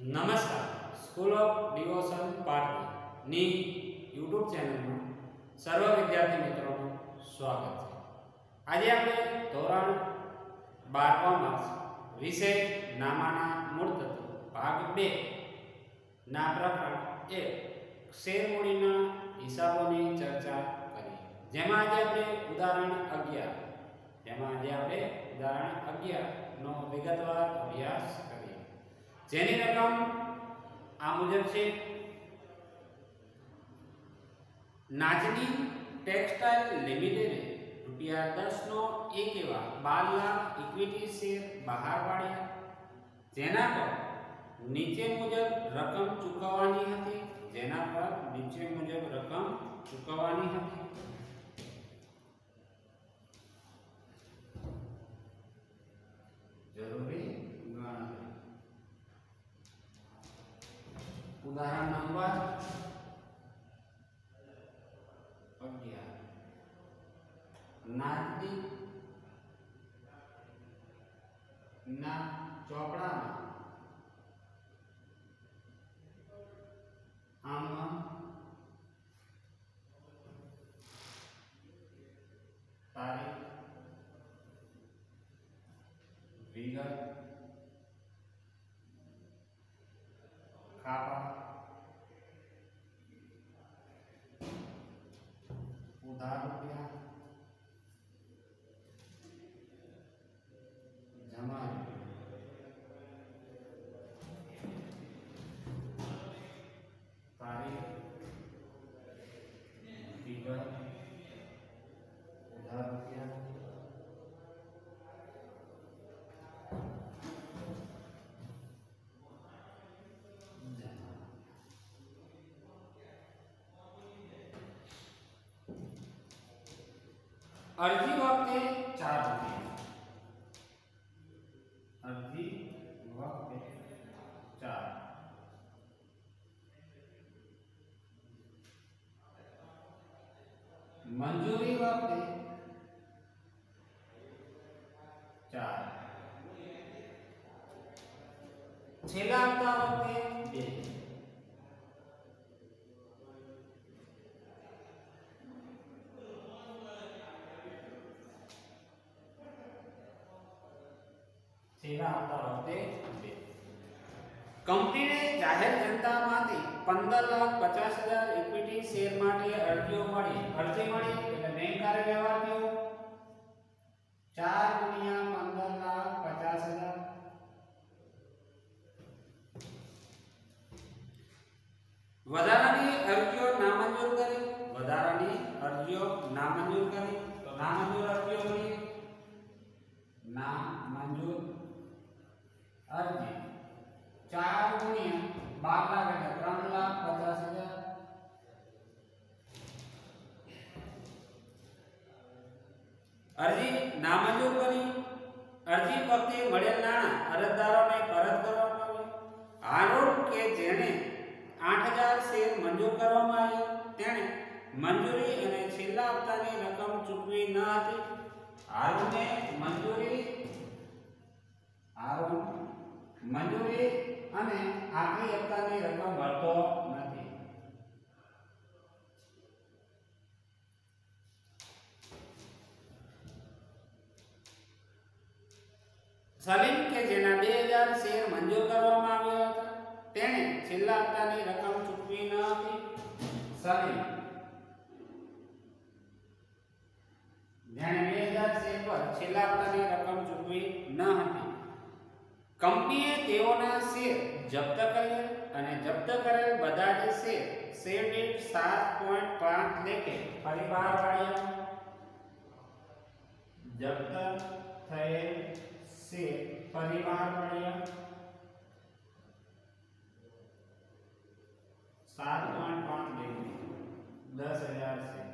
નમસ્કાર school of devotion Patan ની YouTube ચેનલમાં સર્વ વિદ્યાર્થી મિત્રોનું સ્વાગત છે। આજે આપણે ધોરણ 12માં વિષય નામાના મૂળ તત્વો ભાગ 2 ના પ્રકરણ 1 શેરમૂડીના હિસાબોની ચર્ચા કરી, જેમાં આજે આપણે ઉદાહરણ 11 નો વિગતવાર અભ્યાસ કરીએ, જેની રકમ આ મુજબ છે। નાજની ટેક્સટાઇલ લિમિટેડે ₹10 નો એક એવા 12 લાખ ઇક્વિટી શેર બહાર પાડ્યા, જેના પર નીચે મુજબ રકમ ચૂકવવાની હતી। જરૂરી ગણતરી। ઉદાહરણ નંબર 11 નાજની ના ચોપડામાં આમાં તારીખ, વિગત, ખાપા, ઉધાર રૂપિયા, જમા તારીખ, વિગત, ઉધાર રૂપિયા, અરજી વખતે 4 રૂપિયા, અરજી વખતે 4, મંજૂરી વખતે 4, છેલ્લા હપ્તા વખતે 2, કંપનીને જાહેર જનતામાંથી 15,50,000 ઇક્વિટી શેર માટે અરજી મળી એટલે બેંક કાર્ય વ્યવહાર થયો 4 ગુણ્યા 15,50,000 વધારાની અરજીઓ નામંજૂર કરી નામંજૂર અરજીઓ મળી નામંજૂર અરજી 4 ગુણ્યા 12 લાખ એટલે 3,50,000 અરજી નામંજૂર કરી। અરજી વખતે મળેલ નાણાં અરજદારોને પરત કરવામાં આવે। આરોપ કે જેણે 8,000 શેર મંજૂર કરવામાં આવ્યા તેણે મંજૂરી અને છેલ્લા હપ્તાની રકમ ચૂકવી ન હતી। આરોપને મંજૂરી અને આખરી હપ્તાની રકમ મળતો નથી। સલીમ કે જેના 2,000 શેર મંજૂર કરવામાં આવ્યા હતા તેણે છેલ્લા હપ્તાની રકમ ચૂકવી ન હતી। સલીમ જેણે 2,000 શેર પર છેલ્લા હપ્તાની રકમ ચૂકવી ન હતી। કંપનીએ તેઓના શેર જપ્ત કર્યા અને જપ્ત કરેલ બધા જ શેર દીઠ 7.5 લેખે ફરી બહાર પાડ્યા। જપ્ત થયેલ શેર ફરી બહાર પાડ્યા 7.5 લેખે 10,000 શેર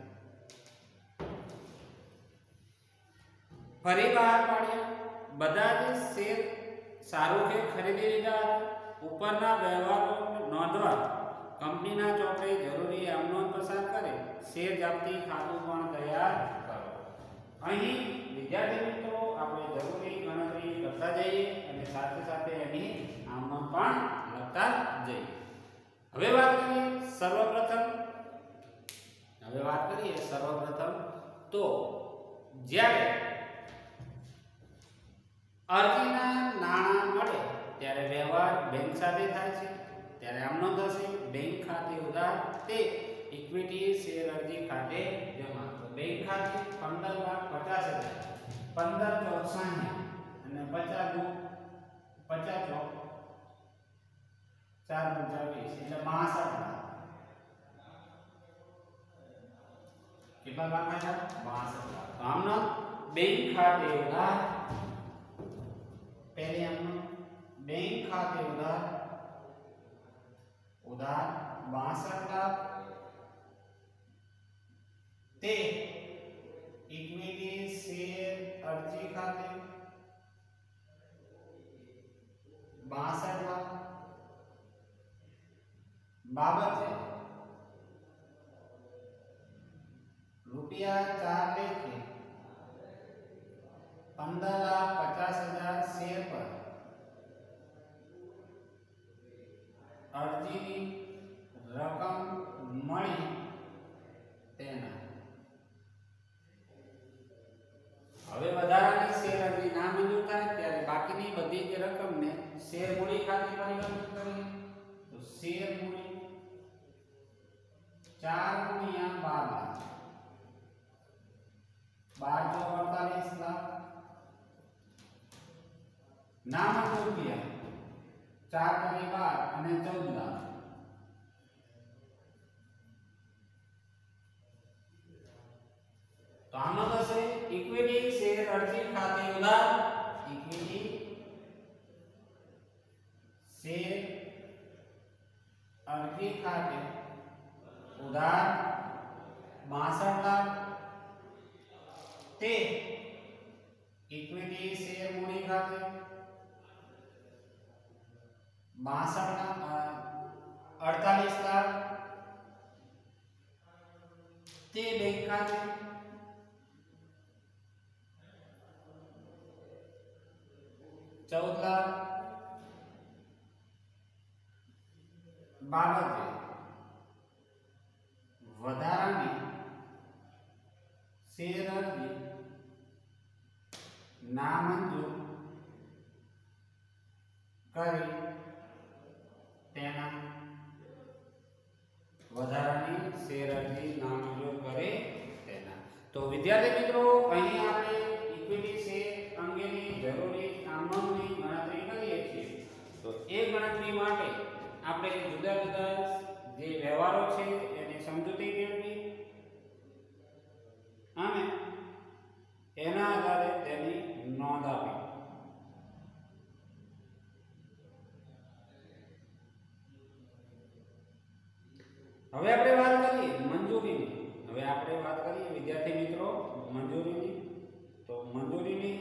ફરી બહાર પાડ્યા। બધા જ શેર સારોખે ખરીદી લીધા હતા। ઉપરના વ્યવહારો નોંધવા કંપનીના ચોપડે જરૂરી આમનોંધ પસાર કરે શેર જપ્તી ખાતું પણ તૈયાર કરો। અહીં વિદ્યાર્થી મિત્રો આપણે જરૂરી ગણતરી કરતા જઈએ અને સાથે સાથે એની આમનોંધ પણ લખતા હવે વાત કરીએ સર્વપ્રથમ તો જ્યારે અરજીના નાણાં મળે ત્યારે વ્યવહાર બેંક સાથે થાય છે, ત્યારે આમનો થશે બેંક ખાતે ઉધાર તે ઇક્વિટી શેર અરજી ખાતે જમા. તો બેંક ખાતે 15,50,000 15 ચોક 60 અને 50 ચોક 4 20 એટલે 62 લાખ. કેટલા લાખ આવ્યા? 62 લાખ. તો આમનો બેંક ખાતે ઉધાર पहले हमने बैंक खाते उधार 62 लाख ते इक्विटी शेर अर्जी खाते 62 लाख बाबत है रुपया 4 लेके 15,50,000 शेर पर अरजी रकम मळी तेना. હવે વધારાની શેર અરજી ના મંજૂર થાય ત્યારે બાકીની બધી જે રકમને શેર મૂડી ખાતે પરિવર્તિત કરીએ. તો શેર મૂડી 4 ગુણ્યા 12 લાખ 12 ચોક 48 લાખ नाम रुपया 4 करे 12 અને 14 लाख. तो आमનો થશે ઇક્વિટી શેર અરજી ખાતે ઉધાર ઇક્વિટી શેર અરજી ખાતે ઉધાર 62 लाख તે इक्विटी शेर मूडी खाते 48 लाख ते बैंक खाते 14 लाख बाबत વધારાની શેર અરજી नामंजूर करी तेना વધારાની શેર અરજી નામંજૂર કરે તેના. તો વિદ્યાર્થી મિત્રો અહીં આપણે ઇક્વિટી શેર અંગેની જરૂરી કામોની ગણતરી કરીએ છીએ. તો એ ગણતરી માટે આપણે જુદા જુદા જે વ્યવહારો છે એની સમજૂતી મેળવી અને એના આધારે તેની નોંધ આપી. હવે આપણે વાત કરીએ મંજૂરીની. વિદ્યાર્થી મિત્રો મંજૂરીની. તો મંજૂરીની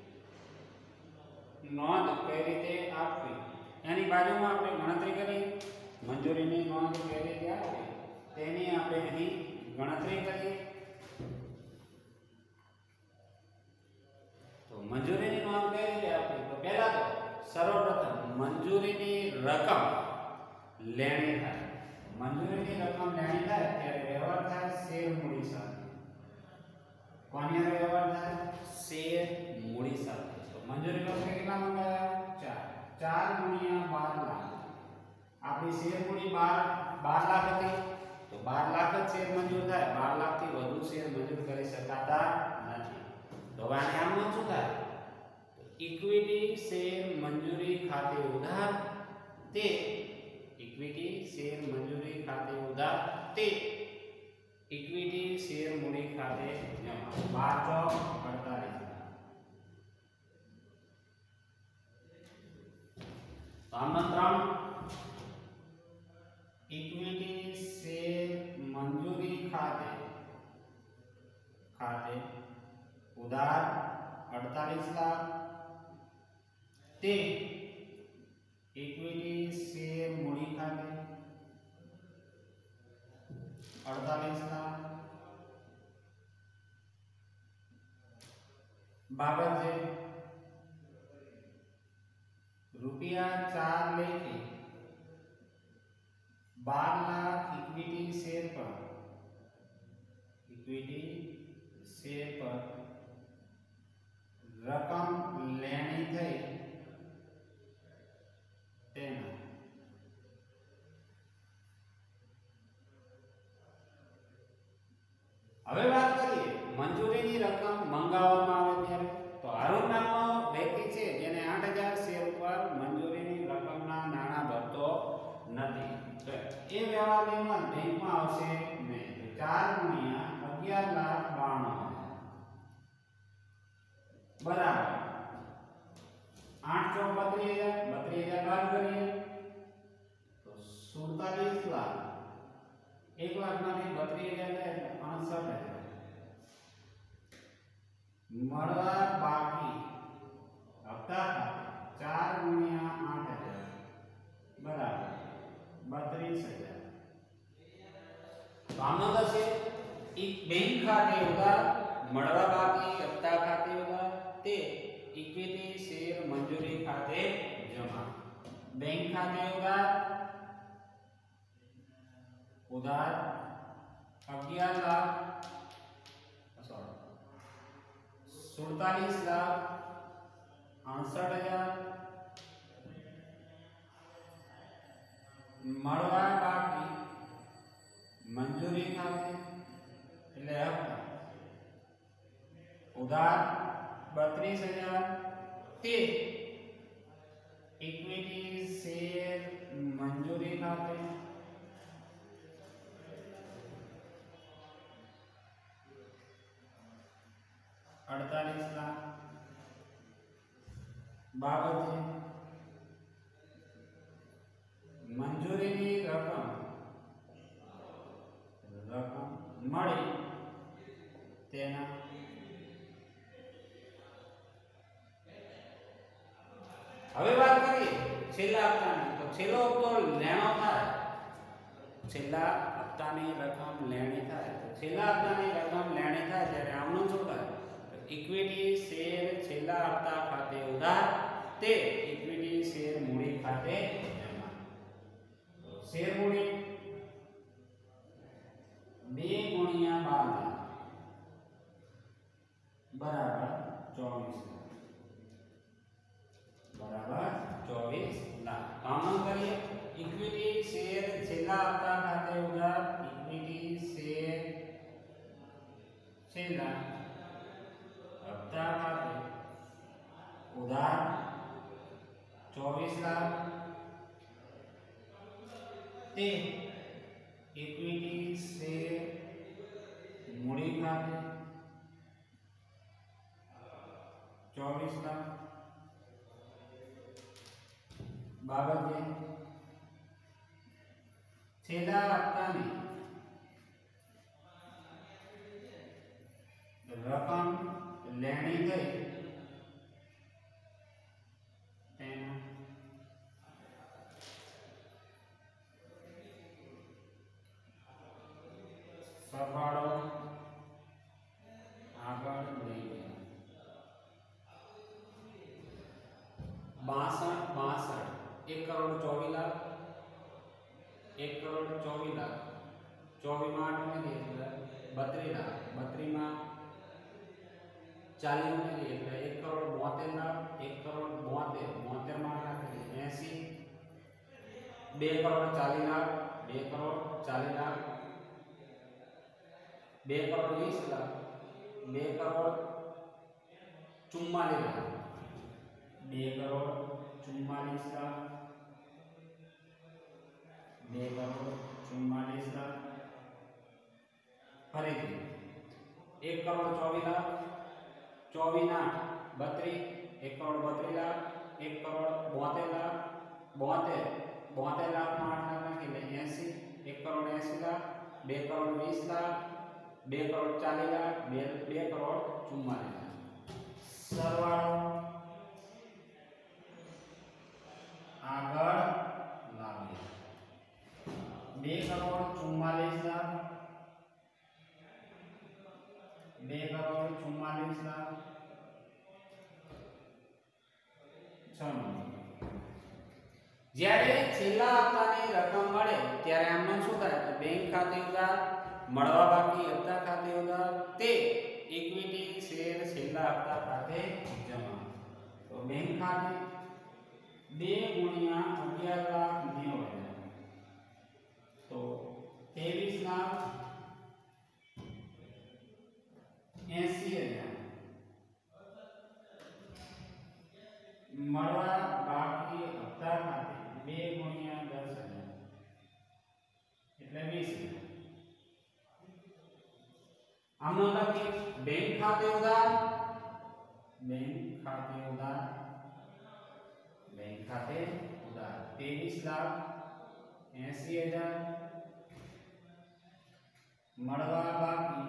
નોંધ કઈ રીતે આપવી એની બાજુમાં આપણે ગણતરી કરી. મંજૂરીની નોંધ કઈ રીતે આપવી તેની આપણે અહીં ગણતરી કરીએ. મંજૂરીની નોંધ કઈ રીતે આપવી? તો પહેલા તો સર્વપ્રથમ મંજૂરીની રકમ લેણી થાય. મંજૂરીની રકમ લેણી થાય ત્યારે વ્યવહાર થાય શેર મૂડી સાથે. કોની હારે વ્યવહાર થાય? શેર મૂડી સાથે. તો મંજૂરી રકમ કેટલા મંગાવ્યા? 4 ગુણ્યા 12 લાખ. આપણી શેર મૂડી 12 લાખ હતી તો 12 લાખ જ શેર મંજૂર થાય. 12 લાખથી વધુ શેર મંજૂર કરી શકાતા નથી. तो आने आमनो શું થાય? ઇક્વિટી શેર મંજૂરી ખાતે ઉધાર તે ઇક્વિટી શેર મંજૂરી ખાતે ઉધાર તે ઇક્વિટી શેર મૂડી ખાતે જમા. 12 ચોક 48. આમનો 3 ઇક્વિટી શેર મંજૂરી ખાતે उधार 48 लाख ते इक्विटी शेर मूडी खाते 48 लाख बाबत है रुपया 4 लेके 12 लाख इक्विटी शेर पर रकम लेनी थई तेना હવે વાત કરીએ મંજૂરીની રકમ મંગાવવામાં આવે ત્યારે તો અરુણ નામનો વ્યક્તિ છે જેને 8000 શેર ઉપર મંજૂરીની રકમના નાણાં ભરતો નથી તો એ વ્યવહારની નોંધ બેંકમાં આવશે નહીં 4 ગુણ્યા 11,92,000 બરાબર 8 ચોક 32000 બાદ કરીએ તો 47 લાખ 1 લાખમાંથી 32,000 એટલે 68,000 મળવા બાકી હપ્તા ખાતે 4 ગુણ્યા 8,000 બરાબર 32,000 તો આનો થશે એક બેંક ખાતે ઉધાર મળવા બાકી હપ્તા ખાતે ઉધાર તે ઇક્વિટી શેર મંજૂરી ખાતે જમા બેંક ખાતે ઉધાર 11 લાખ 47 લાખ 68,000 મળવા બાકી મંજૂરી ખાતે એટલે હપ્તા ઉધાર 32,000 તે ઇક્વિટી શેર મંજૂરી ખાતે 48 લાખ બાબત છે મંજૂરીની રકમ મળી તેના હવે વાત કરીએ છેલ્લા હપ્તાની તો છેલ્લો હપ્તો લેણો થાય છેલ્લા હપ્તાની રકમ લેણી થાય તો છેલ્લા હપ્તાની રકમ લેણી થાય ત્યારે આમનું શું થાય ઇક્વિટી શેર છેલ્લા હપ્તા ખાતે ઉધાર તે ઇક્વિટી શેર મૂડી ખાતે જમા શેર મૂડી 2 ગુણ્યા 12 બરાબર 24 લાખ આમનું કરીએ ઇક્વિટી શેર છેલ્લા હપ્તા ખાતે ઉધાર ઇક્વિટી શેર છેલ્લા હપ્તા ખાતે ઉધાર 24 લાખ તે ઇક્વિટી શેર મૂડી ખાતે 24 લાખ બાબત છે છેલ્લા હપ્તાની રકમ લેણી થઈ તેનો સરવાળો આગળ લઈ ગયા 62 1 કરોડ 24 લાખ 1 કરોડ 24 લાખ 24 માં 8 ઉમેરીએ એટલે 32 લાખ 32 માં 40 ઉમેરીએ એટલે 1 કરોડ 72 લાખ 1 કરોડ 72 72 માં નાખીએ 80 2 કરોડ 40 લાખ 2 કરોડ 40 લાખ 2 કરોડ 20 લાખ 2 કરોડ 44 લાખ 2 કરોડ 44 લાખ 2 કરોડ 44 લાખ ફરીથી 1 કરોડ 24 લાખ 24 ના 32 1 કરોડ 32 લાખ 1 કરોડ 72 લાખ 72 લાખ માં 8 લાખ નાખી એટલે 80 1 કરોડ 80 લાખ 2 કરોડ 20 લાખ 2 કરોડ 40 લાખ 2 કરોડ 44 લાખ સરવાળો આગળ લાવીએ 2 કરોડ 44 લાખ 2 કરોડ 44 લાખ 6 જ્યારે છેલ્લા હપ્તાની રકમ મળે ત્યારે આમનું શું થાય તો બેંક ખાતે ઉધાર, મળવા બાકી હપ્તા ખાતે ઉધાર, તે ઇક્વિટી શેર છેલ્લા હપ્તા ખાતે જમા. તો બેંક ખાતે 2 × 11,90,000 તો 23,80,000 મળવા બાકી હપ્તા ખાતે 2 × 10,000 એટલે 20,000. આમનો લખી બેંક ખાતે ઉધાર, બેંક ખાતે ઉધાર, બેંક ખાતે ઉધાર 23,80,000 મળવા બાકી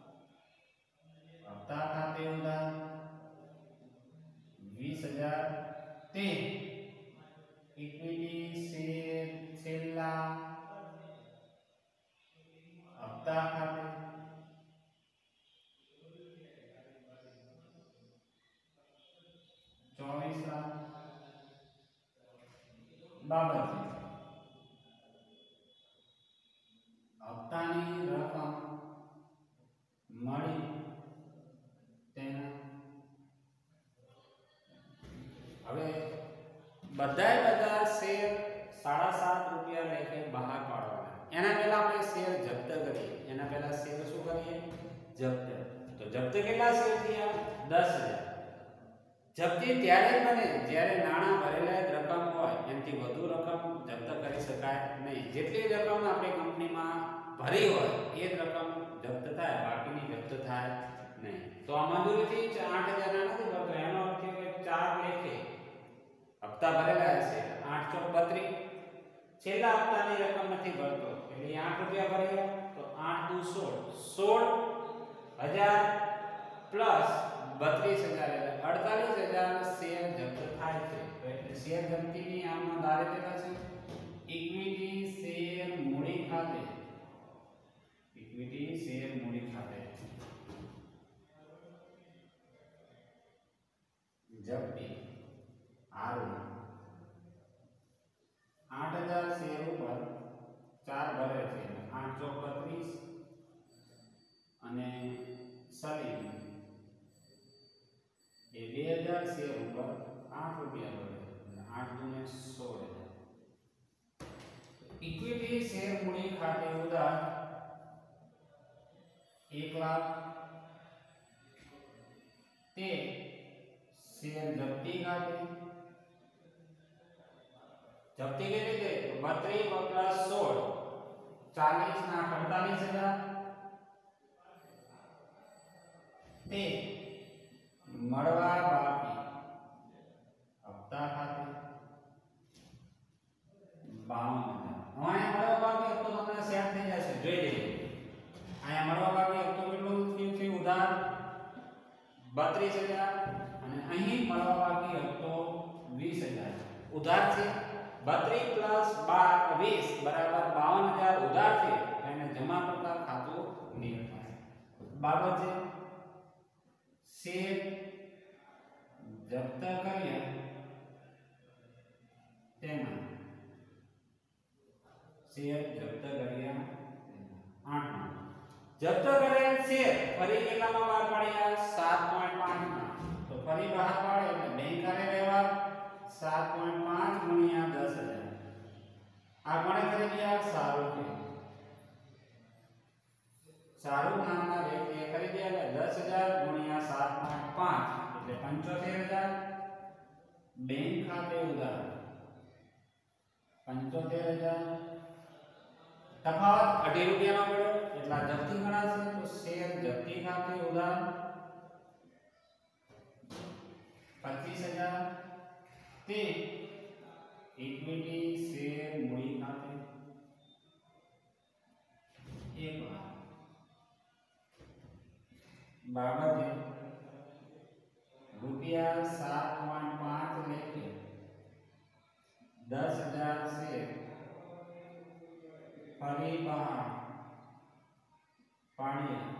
હપ્તા ખાતે ઉધાર 20,000 તે ઇક્વિટી શેર છેલ્લા હપ્તા ખાતે 24,00,000 બાબત હપ્તાની રકમ મળી તેના હવે બધા શેર 7.5 રૂપિયા લેખે બહાર પાડવાના. એના પહેલા આપણે શેર જપ્ત કરીએ. એના પહેલા શેર શું કરીએ? જપ્ત. તો જપ્ત કેટલા શેર થયા? 10,000. જપ્તી ત્યારે બને જ્યારે નાણાં ભરેલા રકમ હોય એનાથી વધુ રકમ જપ્ત કરી શકાય નહીં. જેટલી રકમ આપણી કંપનીમાં ભરી હોય એ જ રકમ જપ્ત થાય, બાકીની જપ્ત થાય નહીં. તો આ મંજૂરીથી 8,000 ના નથી ભરતો, એનો અર્થ એ કે 4 લેખે હપ્તા ભરેલા હશે 8 ચોક 32, છેલ્લા હપ્તાની રકમ નથી ભરતો એટલે 8 રૂપિયા ભર્યા તો 8 દુ 16,000 પ્લસ 32,000 એટલે 48,000 શેર જપ્ત થાય છે. એટલે શેર જપ્તીની આમનો દાયરા છે ઇક્વિટી શેર મૂડી ખાતે, ઇક્વિટી શેર મૂડી ખાતે જપ્તી આરું 8,000 શેર ઉપર 4 ભરે છે 8 ચોક 32 અને સલીમ એ 2,000 શેર ઉપર 8 રૂપિયા ભરે એટલે 8 દુ 16,000. ઇક્વિટી શેર મૂડી ખાતે ઉધાર 1,00,000 તે શેર જપ્તી ખાતે જપ્તી કેટલી છે 32 પ્લસ 16 40 ના 48,000 તે મળવા બાકી હપ્તા ખાતે 52,000. અહીંયા મળવા બાકી હપ્તો તમને સેટ થઈ જશે, જોઈ લઈએ. અહીંયા મળવા બાકી હપ્તો કેટલો થયો છે ઉધાર 32,000 અને અહીં મળવા બાકી હપ્તો 20,000 ઉધાર છે. 32 પ્લસ 20 બરાબર 52,000 ઉધાર છે. એને જમા કરતા ખાતું નિયત થાય. બાબત છે શેર જપ્ત કર્યા તેમાં શેર જપ્ત કર્યા 8 જપ્ત કરેલ શેર ફરી કેટલામાં બહાર પાડ્યા 7.5 માં. તો ફરી બહાર પાડે એટલે બેંક કરે વ્યવહાર 7.5 × 10,000. આ કોણે ખરીદ્યા? શાહરૂખે. શાહરૂખ નામના વ્યક્તિએ ખરીદ્યા એટલે 10,000 × 7.5 એટલે 75,000. બેંક ખાતે ઉધાર 75,000. તફાવત 18 રૂપિયાનો મળ્યો એટલા જપ્તી ગણાશે. તો શેર જપ્તી ખાતે ઉધાર 25,000 તે ઇક્વિટી શેર મૂડી ખાતે 1,00,000. બાબતે રૂપિયા 7.5 લેખે 10,000 શેર ફરી બહાર પાડ્યા.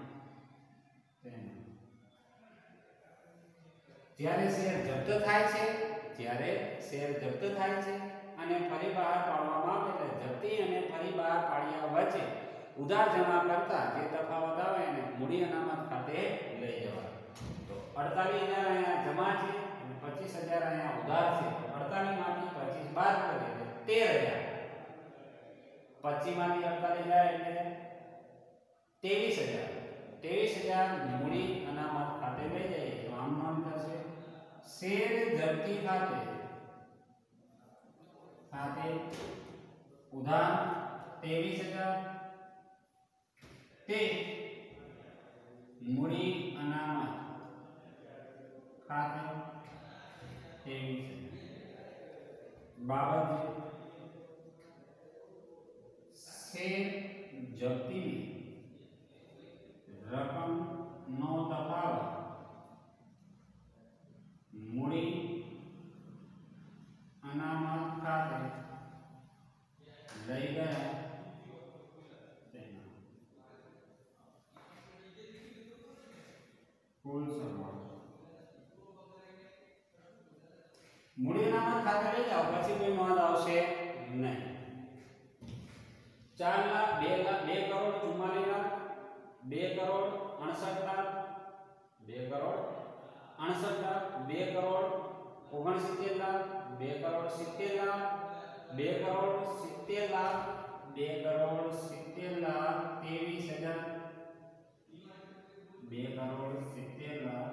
જ્યારે શેર જપ્ત થાય છે, જ્યારે શેર જપ્ત થાય છે અને અને ફરી બહાર પાડવામાં આવે એટલે જપ્તી અને ફરી બહાર પાડ્યા વચ્ચે ઉધાર જમા કરતા જે તફાવત આવે એને મૂડી અનામત ખાતે લઈ જવાય. તો 48,000 અહીંયા જમા છે અને 25,000 અહીંયા ઉધાર છે. 48 માંથી 25 બાદ કરીએ તો 13,000. 25 માંથી 48 જાય એટલે 23,000. 23,000 મૂડી અનામત ખાતે લઈ જઈએ તો આમ નામ થશે શેર જપ્તી ખાતે ઉધાર 23,000 તે મૂડી અનામત ખાતે 23,000 બાબત શેર જપ્તીની રકમનો તફાવત મૂડી અનામત ખાતે લઈ ગયા તેના કુલ સરવાળો. મૂડી અનામત ખાતે લઈ જાઓ પછી કોઈ નોંધ આવશે નહીં. 4,00,000 2 કરોડ 64 લાખ 2 કરોડ 68 લાખ 2 કરોડ 69 લાખ 2 કરોડ 70 લાખ 2 કરોડ 70 લાખ 2 કરોડ 70 લાખ 23,000 2 કરોડ 70 લાખ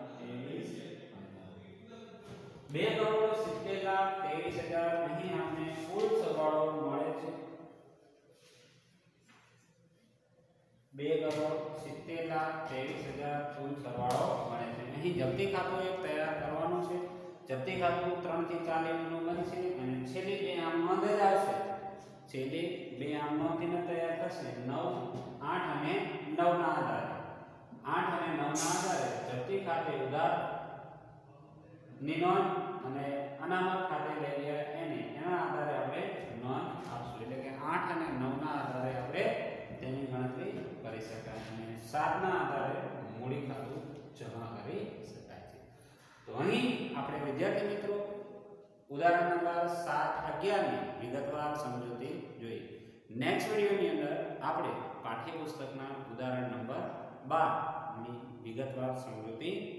23,000 2 કરોડ 70 લાખ 23,000 અહીં આપણે કુલ સરવાળો મળે છે 2 કરોડ 70 લાખ 23,000 કુલ સરવાળો મળે છે. અહીં જપ્તી ખાતું એક તૈયાર કરવાનું છે. જપ્તી ખાતું 3 થી 4 લીટીનું બનશે અને છેલ્લી બે આમ નોંધ જ આવશે. છેલ્લી બે આમ નોંધીને તૈયાર થશે 9, 8 અને 9 ના આધારે. 8 અને 9 ના આધારે જપ્તી ખાતે ઉધાર ની નોંધ અને અનામત ખાતે લઈ ગયા એના આધારે આપણે નોંધ આપશું. એટલે કે 8 અને 9 ના આધારે આપણે તેની ગણતરી કરી શકાય અને 7 ના આધારે મૂડી ખાતું જમા કરી શકાય છે. તો અહીં આપણે વિદ્યાર્થી મિત્રો ઉદાહરણ નંબર 7-11 ની વિગતવાર સમજૂતી જોઈ. નેક્સ્ટ વિડિયોની અંદર આપણે પાઠ્યપુસ્તકના ઉદાહરણ નંબર 12 ની વિગતવાર સમજૂતી